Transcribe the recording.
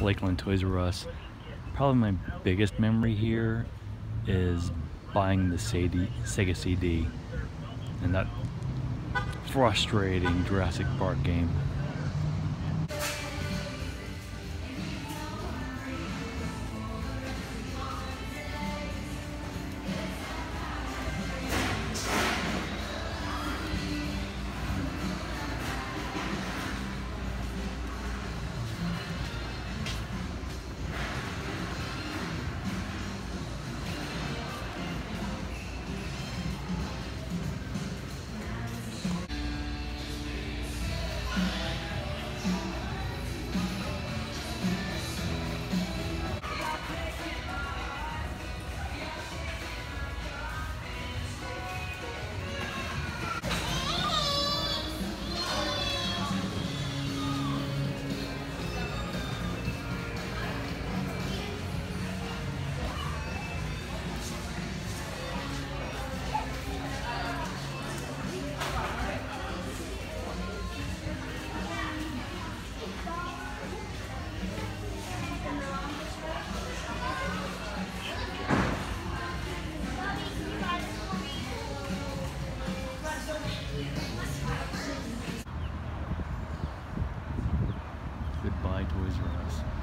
Lakeland Toys R Us. Probably my biggest memory here is buying the Sega CD and that frustrating Jurassic Park game. Goodbye, Toys R Us.